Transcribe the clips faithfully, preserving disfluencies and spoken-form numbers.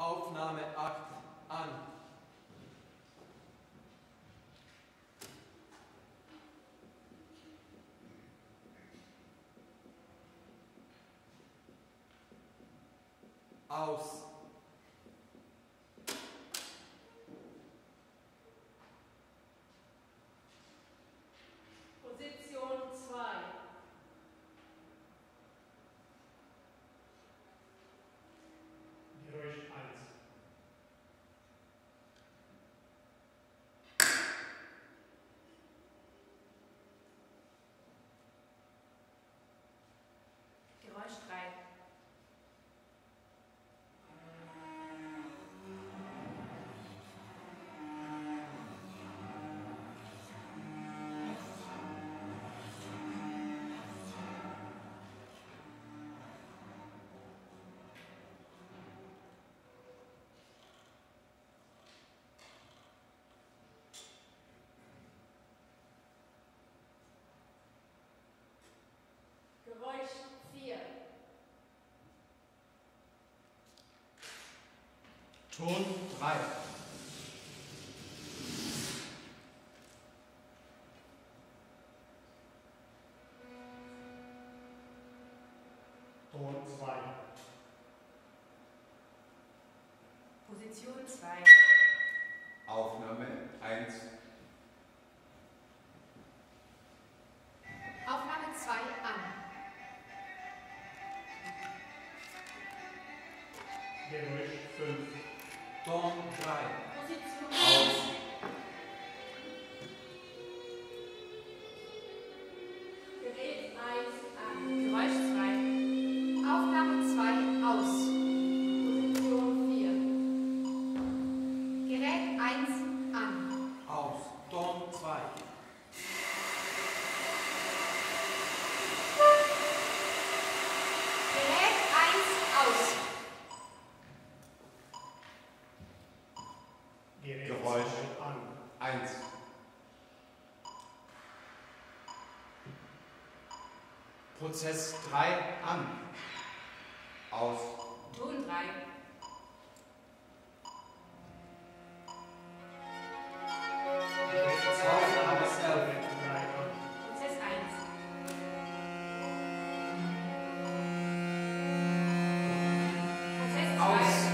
Aufnahme acht an. Aus. Position zwei. Geräusch eins. Geräusch drei. Geräusch vier. Ton drei. Ton zwei. Position zwei. Aufnahme eins. Aufnahme zwei an. Geräusch fünf. Ton drei. Position Aus. Gerät eins an. Geräusch zwei. Aufnahme zwei aus. Position vier. Gerät eins an. Aus. Ton zwei. Gerät eins aus. Gerät Geräusch zwei an. eins. Prozess drei an. Aus. Ton drei. Gerät zwei Aufnahme an. elf. Gerät drei an. Prozess eins. Prozess Aus. zwei.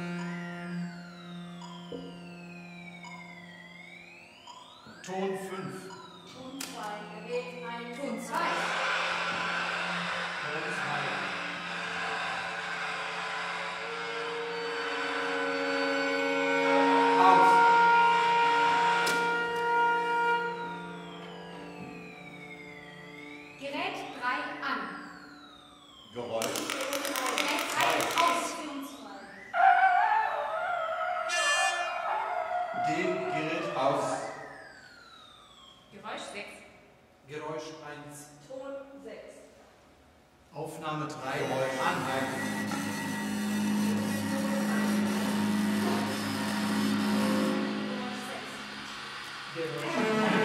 Ton fünf. Ton zwei. Gerät eins. Ton zwei. Ton zwei. Aus. Gerät drei an. Geräusch. Gerät drei aus. D. Gerät Aus. Geräusch sechs. Geräusch eins. Ton sechs. Aufnahme drei Geräusch an. eins. Geräusch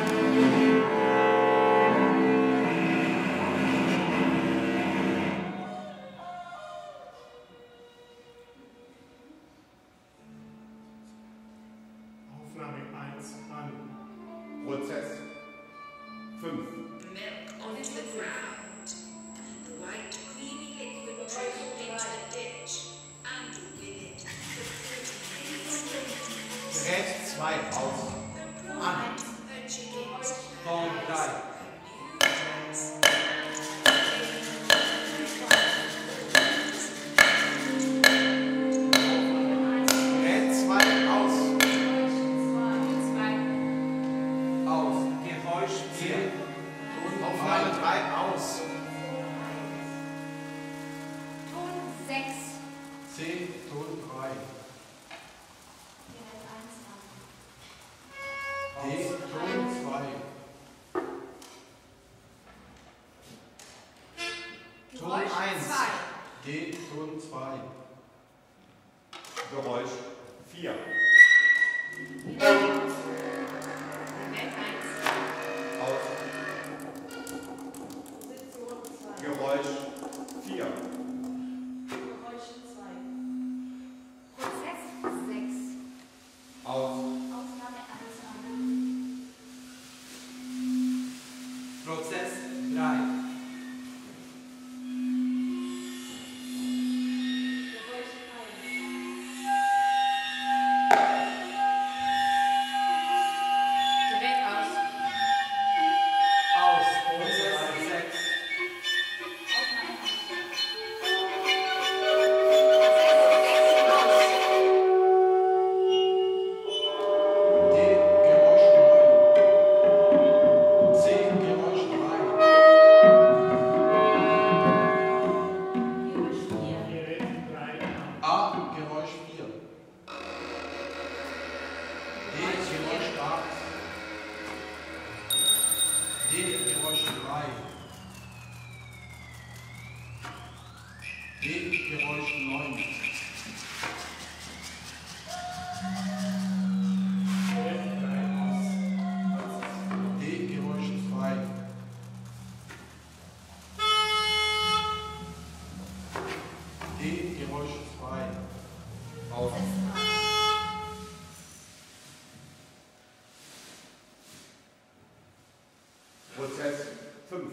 Aufnahme eins an. Prozess fünf. Milk onto the ground. The white creamy liquid trickled into the ditch, and with it the pretty Gerät zwei aus. the An. prawns, the chickens, Ton drei. Gerät zwei aus. zwei. Aus. Geräusch vier. Aufnahme drei aus. Ton sechs. C. Ton drei. Gerät eins an. D. Ton zwei. Ton Geräusch eins. zwei. D. Ton zwei. Geräusch vier. Gerät eins. Aus. Position zwei. Geräusch vier. Geräusch zwei. Prozess D, Geräusch neun. Gerät drei aus. D, Geräusch zwei. D, Geräusch zwei. Aus. Prozess fünf.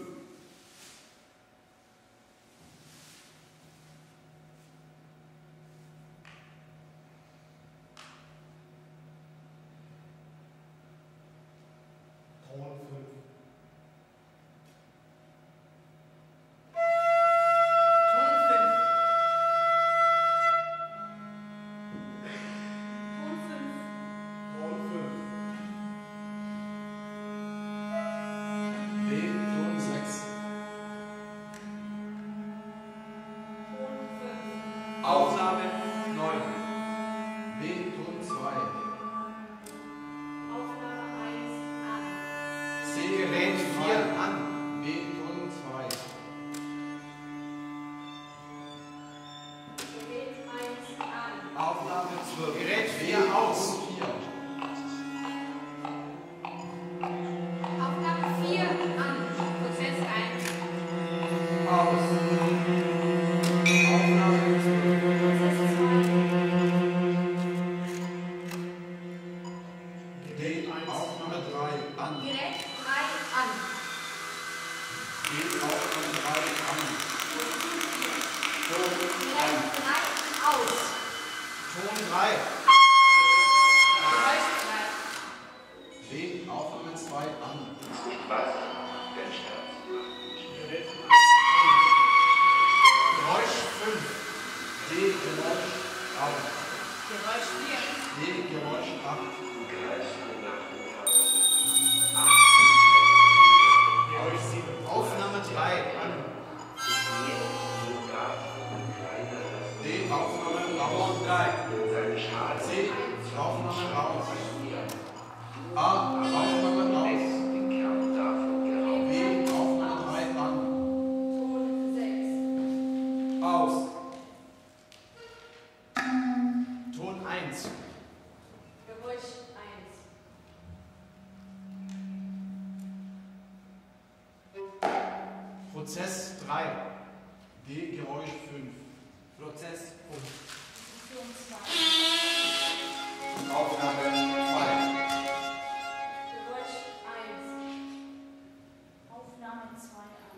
Ton fünf. Ton fünf. Ton fünf. Ton fünf. D, Ton sechs. Ton fünf. Aufnahme neun. B, Ton zwei. Aufnahme eins an. C, Gerät Ton vier zwei. an. B, Ton zwei. Gerät eins an. Aufnahme zwölf. Gerät B, vier aus. Ton vier. Aufnahme vier an. Prozess eins. Aus. Aufnahme zwölf. Prozess zwei. D, Aufnahme drei. An. Gerät drei an. D, Aufnahme drei. An. Gerät drei aus. Ton drei. Geräusch drei. D, Aufnahme zwei. An. Gerät eins Geräusch fünf. D, Geräusch aus. Geräusch vier. D, Geräusch acht. an. Gerät sieben. Aufnahme drei an. D, Aufnahme raus. Ton drei. C, Aufnahme raus. A, Aufnahme raus. B, Aufnahme drei. An. Ton sechs. Aus. Ton eins. Geräusch eins. Prozess drei. D, Geräusch fünf. Prozess fünf. Position zwei. Aufnahme zwei. Geräusch eins. Aufnahme zwei an.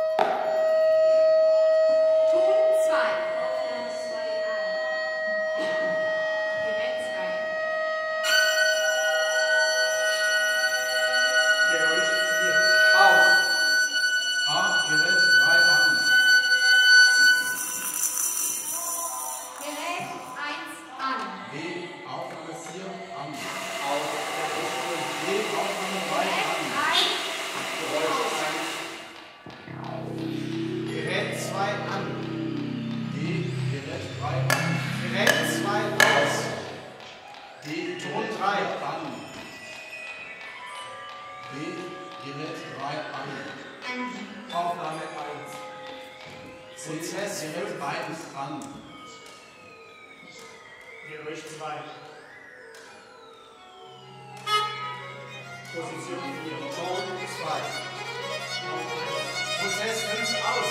Ton zwei. Aufnahme zwei an. Gerät zwei. Gerät vier. Aus. A, Gerät drei. An. Gerät eins an. B, Aufnahme vier. An. Aus. D, Aufnahme drei. An. Gerät zwei an. D, Gerät drei. An. Gerät zwei aus. D, Ton Gerät drei. an. B, Gerät drei. An. Aufnahme eins. C, Prozess Gerät fünf. eins. An. Gerät zwei. Position vier. Ton zwei. Ton eins. Prozess fünf aus.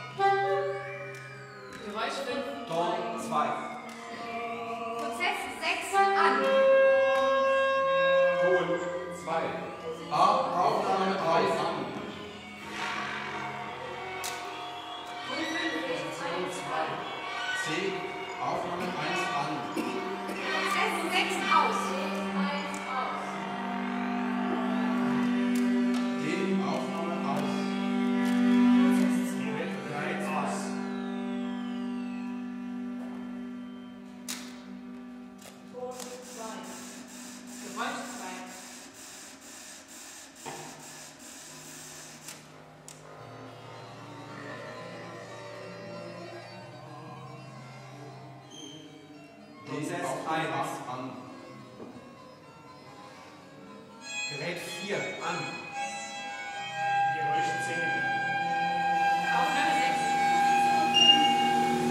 Geräusch fünf. Ton zwei. Prozess sechs an. Ton zwei. A, Aufnahme drei. An. Ton fünf. eins an. C, Aufnahme eins. An. Prozess sechs aus. eins aus. D, Aufnahme aus. Gerät drei aus. Ton zwei. Geräusch zwei. D, Prozess Aufnahme eins. acht. An. Gerät vier an. Gerät zehn. Aufnahme sechs.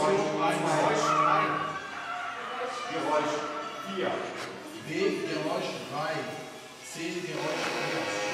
Geräusch drei. Geräusch vier. B, Geräusch drei. C, Geräusch vier.